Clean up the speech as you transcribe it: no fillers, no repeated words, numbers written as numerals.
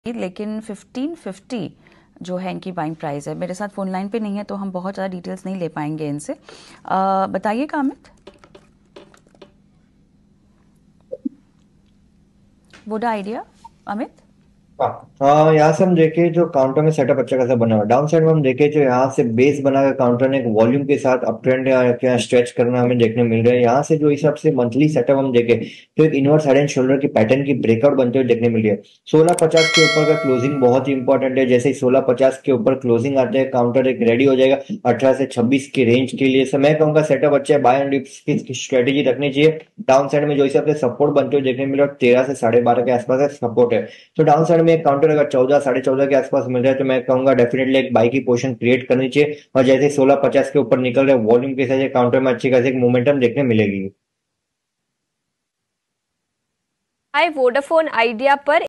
लेकिन 1550 जो है इनकी बाइंग प्राइस है। मेरे साथ फोन लाइन पे नहीं है तो हम बहुत ज़्यादा डिटेल्स नहीं ले पाएंगे इनसे। बताइएगा अमित, वोडा आइडिया। अमित, हाँ हाँ, यहाँ से हम देखे जो काउंटर में सेटअप अच्छा खासा बना हुआ है। डाउन साइड में हम देखे जो यहाँ से बेस बनाकर काउंटर ने एक वॉल्यूम के साथ अप ट्रेंड या स्ट्रेच करना हमें देखने मिल रहा है। यहाँ से जो हिसाब से मंथली सेटअप हम देखे तो एक इनवर्स हेड एंड शोल्डर की पैटर्न की ब्रेकआउट बनते हुए देखने मिल रही है। 1650 के ऊपर का क्लोजिंग बहुत ही इंपॉर्टेंट है। जैसे ही 1650 के ऊपर क्लोजिंग आते हैं काउंटर एक रेडी हो जाएगा 18 से 26 की रेंज के लिए। मैं कहूंगा सेटअप अच्छा है, बाय एंड डिप्स की स्ट्रेटेजी रखनी चाहिए। डाउन साइड में जो हिसाब से सपोर्ट बनते हुए देखने मिल रहा है 13 से 12.5 के आसपास सपोर्ट है। तो डाउन साइड में एक काउंटर अगर 14 14.5 के आसपास मिल रहा है तो मैं कहूंगा डेफिनेटली एक बाई की पोजीशन क्रिएट करनी चाहिए। और जैसे 1650 के ऊपर निकल रहे वॉल्यूम के साथ काउंटर में अच्छी खासी मोमेंटम देखने मिलेगी। हाय वोडाफोन आइडिया पर